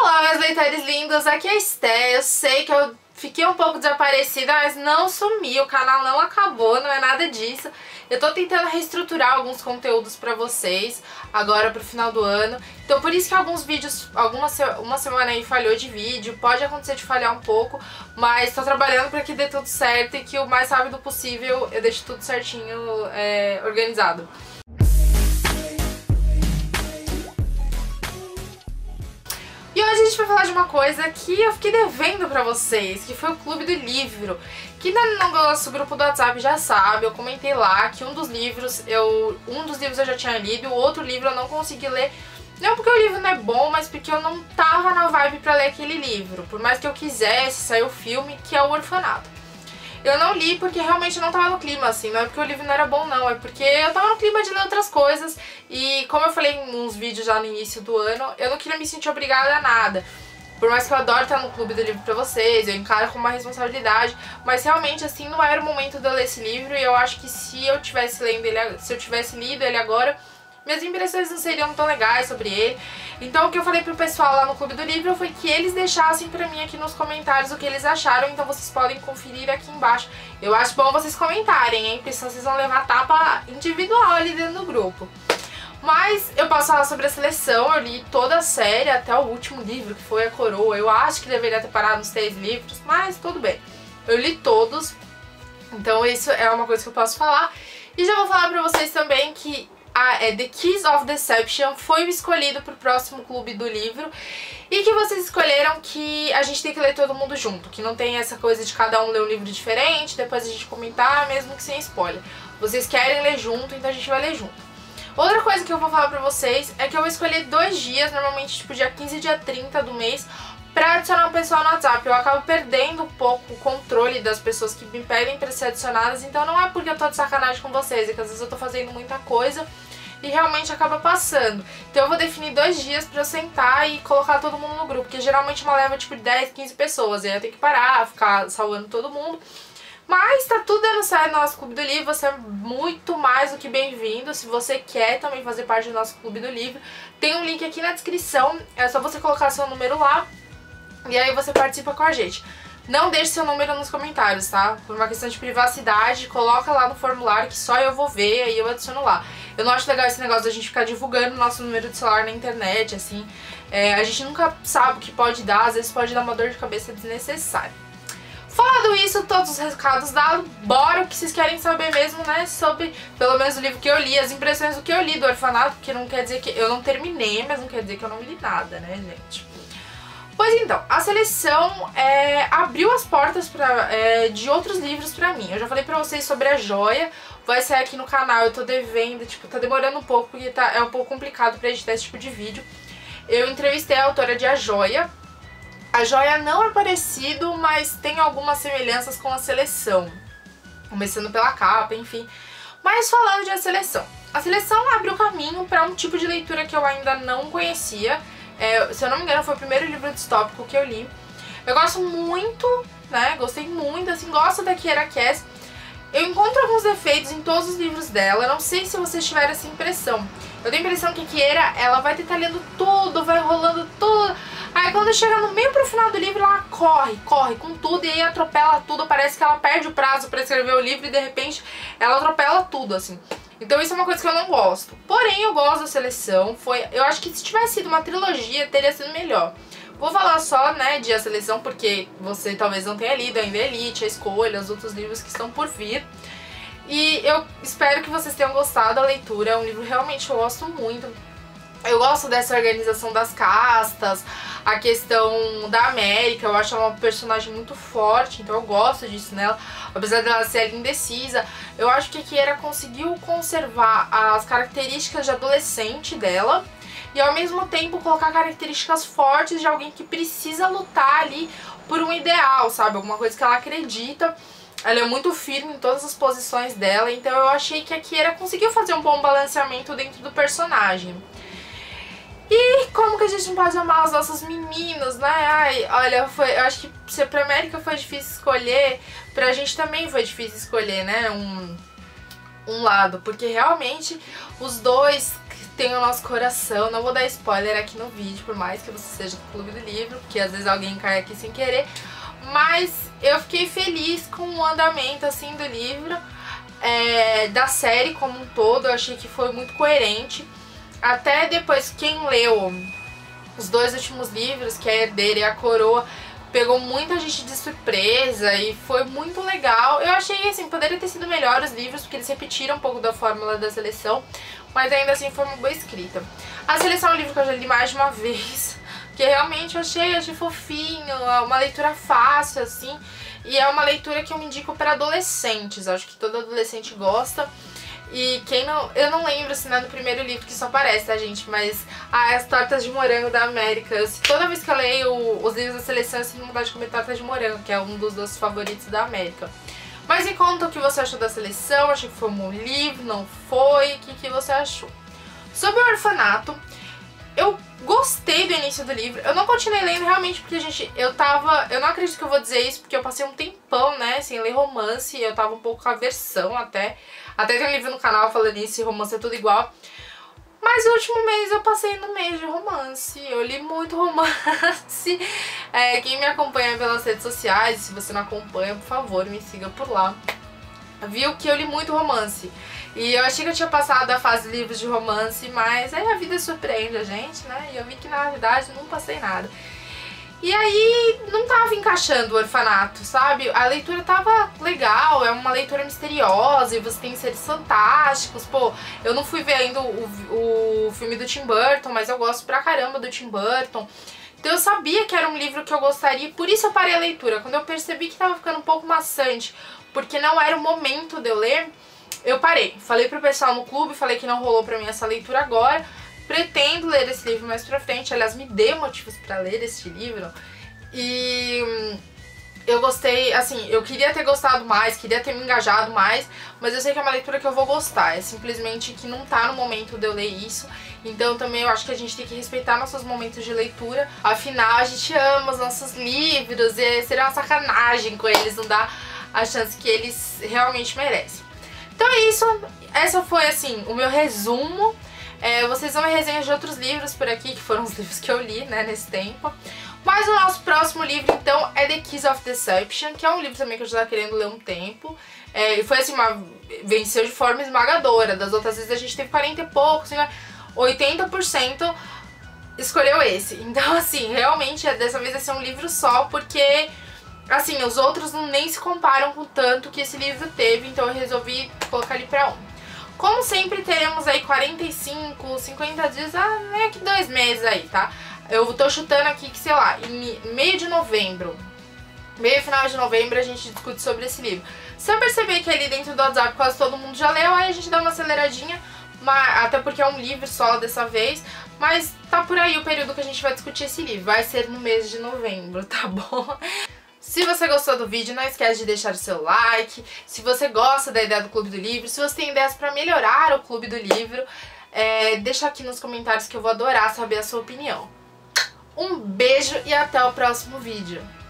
Olá, meus leitores lindos, aqui é a Esté. Eu sei que eu fiquei um pouco desaparecida, mas não sumi, o canal não acabou, não é nada disso. Eu tô tentando reestruturar alguns conteúdos pra vocês agora pro final do ano. Então por isso que alguns vídeos, uma semana aí falhou de vídeo, pode acontecer de falhar um pouco, mas tô trabalhando pra que dê tudo certo e que o mais rápido possível eu deixe tudo certinho, organizado. E hoje a gente vai falar de uma coisa que eu fiquei devendo pra vocês, que foi o Clube do Livro. Quem ainda não gosta do grupo do WhatsApp já sabe, eu comentei lá que um dos livros eu já tinha lido e o outro livro eu não consegui ler. Não porque o livro não é bom, mas porque eu não tava na vibe pra ler aquele livro. Por mais que eu quisesse, saiu o filme, que é O Orfanato. Eu não li porque realmente não tava no clima, assim, não é porque o livro não era bom não, é porque eu tava no clima de ler outras coisas e como eu falei em uns vídeos já no início do ano, eu não queria me sentir obrigada a nada. Por mais que eu adoro estar no clube do livro pra vocês, eu encaro como uma responsabilidade, mas realmente assim não era o momento de eu ler esse livro e eu acho que se eu tivesse lido ele agora, minhas impressões não seriam tão legais sobre ele. Então o que eu falei pro pessoal lá no Clube do Livro foi que eles deixassem pra mim aqui nos comentários o que eles acharam, então vocês podem conferir aqui embaixo. Eu acho bom vocês comentarem, hein, porque senão vocês vão levar tapa individual ali dentro do grupo. Mas eu posso falar sobre a seleção, eu li toda a série até o último livro, que foi A Coroa. Eu acho que deveria ter parado nos 3 livros, mas tudo bem. Eu li todos, então isso é uma coisa que eu posso falar. E já vou falar pra vocês também que The Keys of Deception foi escolhido pro próximo Clube do Livro e que vocês escolheram que a gente tem que ler todo mundo junto, que não tem essa coisa de cada um ler um livro diferente, depois a gente comentar, mesmo que sem spoiler. Vocês querem ler junto, então a gente vai ler junto. Outra coisa que eu vou falar pra vocês é que eu vou escolher 2 dias, normalmente tipo dia 15 e dia 30 do mês, pra adicionar um pessoal no WhatsApp. Eu acabo perdendo um pouco o controle das pessoas que me pedem pra ser adicionadas, então não é porque eu tô de sacanagem com vocês, é que às vezes eu tô fazendo muita coisa e realmente acaba passando. Então eu vou definir 2 dias pra eu sentar e colocar todo mundo no grupo, porque geralmente uma leva tipo de 10, 15 pessoas, e aí eu tenho que parar, ficar salvando todo mundo. Mas tá tudo dando certo no nosso Clube do Livro, você é muito mais do que bem-vindo. Se você quer também fazer parte do nosso Clube do Livro, tem um link aqui na descrição, é só você colocar seu número lá e aí você participa com a gente. Não deixe seu número nos comentários, tá? Por uma questão de privacidade, coloca lá no formulário que só eu vou ver, aí eu adiciono lá. Eu não acho legal esse negócio da gente ficar divulgando nosso número de celular na internet, assim. A gente nunca sabe o que pode dar, às vezes pode dar uma dor de cabeça desnecessária. Falando isso, todos os recados dados, bora o que vocês querem saber mesmo, né? Sobre, pelo menos o livro que eu li, as impressões do que eu li do Orfanato, porque não quer dizer que eu não terminei, mas não quer dizer que eu não li nada, né, gente? Pois então, a seleção abriu as portas de outros livros pra mim. Eu já falei pra vocês sobre A Joia, vai sair aqui no canal, eu tô devendo, tipo, tá demorando um pouco, porque é um pouco complicado pra editar esse tipo de vídeo. Eu entrevistei a autora de A Joia. A Joia não é parecido, mas tem algumas semelhanças com a seleção. Começando pela capa, enfim. Mas falando de A Seleção abriu caminho para um tipo de leitura que eu ainda não conhecia. Se eu não me engano, foi o primeiro livro distópico que eu li. Eu gosto muito, né? Gostei muito, assim, gosto da Kiera Cass. Eu encontro alguns defeitos em todos os livros dela. Não sei se vocês tiveram essa impressão. Eu tenho a impressão que a Kiera, ela vai detalhando tudo, vai rolando tudo. Aí quando chega no meio pro final do livro, ela corre com tudo e aí atropela tudo. Parece que ela perde o prazo pra escrever o livro e de repente ela atropela tudo, assim. Então isso é uma coisa que eu não gosto. Porém, eu gosto da Seleção. Eu acho que se tivesse sido uma trilogia, teria sido melhor. Vou falar só, né, de A Seleção, porque você talvez não tenha lido ainda Elite, A Escolha, os outros livros que estão por vir. E eu espero que vocês tenham gostado da leitura. É um livro realmente que eu gosto muito. Eu gosto dessa organização das castas, a questão da América, eu acho ela uma personagem muito forte, então eu gosto disso nela. Apesar dela ser ali indecisa, eu acho que a Kiera conseguiu conservar as características de adolescente dela e ao mesmo tempo colocar características fortes de alguém que precisa lutar ali por um ideal, sabe? Alguma coisa que ela acredita. Ela é muito firme em todas as posições dela, então eu achei que a Kiera conseguiu fazer um bom balanceamento dentro do personagem. E como que a gente não pode amar os nossos meninos, né? Ai, olha, eu acho que se pra América foi difícil escolher, pra gente também foi difícil escolher, né? Um lado, porque realmente os dois tem o nosso coração. Não vou dar spoiler aqui no vídeo, por mais que você seja do Clube do Livro, porque às vezes alguém cai aqui sem querer. Mas eu fiquei feliz com o andamento, assim, do livro, da série como um todo. Eu achei que foi muito coerente. Até depois, quem leu os 2 últimos livros, que é a Herdeira e a Coroa, pegou muita gente de surpresa e foi muito legal. Eu achei, assim, poderia ter sido melhor os livros, porque eles repetiram um pouco da fórmula da seleção, mas ainda assim foi uma boa escrita. A Seleção é um livro que eu já li mais de uma vez, porque realmente eu achei fofinho, uma leitura fácil, assim, e é uma leitura que eu me indico para adolescentes. Acho que todo adolescente gosta. E quem não... Eu não lembro se não é no primeiro livro que isso aparece, tá, gente? Mas as tortas de morango da América. Toda vez que eu leio os livros da seleção, eu sinto vontade de comer tortas de morango, que é um dos doces favoritos da América. Mas me conta o que você achou da seleção. Achei que foi um bom livro, não foi? O que você achou? Sobre o orfanato, eu gostei do início do livro. Eu não continuei lendo realmente porque, gente, eu não acredito que eu vou dizer isso, porque eu passei um tempão, né, sem ler romance, e eu tava um pouco com aversão até. Até tem um livro no canal falando isso, e romance é tudo igual. Mas o último mês eu passei no mês de romance, eu li muito romance. Quem me acompanha pelas redes sociais, se você não acompanha, por favor, me siga por lá. Viu que eu li muito romance. E eu achei que eu tinha passado a fase de livros de romance, mas aí a vida surpreende a gente, né? E eu vi que na verdade não passei nada. E aí não tava encaixando o orfanato, sabe? A leitura tava legal, é uma leitura misteriosa e você tem seres fantásticos. Pô, eu não fui ver ainda o filme do Tim Burton, mas eu gosto pra caramba do Tim Burton. Então eu sabia que era um livro que eu gostaria, por isso eu parei a leitura. Quando eu percebi que tava ficando um pouco maçante, porque não era o momento de eu ler, eu parei. Falei pro pessoal no clube, falei que não rolou pra mim essa leitura agora. Pretendo ler esse livro mais pra frente, aliás, me dê motivos pra ler este livro. E eu gostei, assim, eu queria ter gostado mais, queria ter me engajado mais, mas eu sei que é uma leitura que eu vou gostar. É simplesmente que não tá no momento de eu ler isso. Então também eu acho que a gente tem que respeitar nossos momentos de leitura. Afinal, a gente ama os nossos livros e seria uma sacanagem com eles, não dá a chance que eles realmente merecem. Então é isso, essa foi, assim, o meu resumo. Vocês vão ver resenhas de outros livros por aqui, que foram os livros que eu li, né, nesse tempo. Mas o nosso próximo livro, então, é The Keys of Deception, que é um livro também que eu já estava querendo ler há um tempo. E foi assim, venceu de forma esmagadora. Das outras vezes a gente teve 40 e poucos, 80% escolheu esse. Então, assim, realmente, dessa vez vai ser um livro só, porque, assim, os outros nem se comparam com o tanto que esse livro teve, então eu resolvi colocar ele pra um. Como sempre, teremos aí 45, 50 dias, meio que 2 meses aí, tá? Eu tô chutando aqui que, sei lá, em meio de novembro, final de novembro, a gente discute sobre esse livro. Se eu perceber que ali dentro do WhatsApp quase todo mundo já leu, aí a gente dá uma aceleradinha, até porque é um livro só dessa vez, mas tá por aí o período que a gente vai discutir esse livro. Vai ser no mês de novembro, tá bom? Se você gostou do vídeo, não esquece de deixar o seu like. Se você gosta da ideia do Clube do Livro, se você tem ideias pra melhorar o Clube do Livro, deixa aqui nos comentários que eu vou adorar saber a sua opinião. Um beijo e até o próximo vídeo.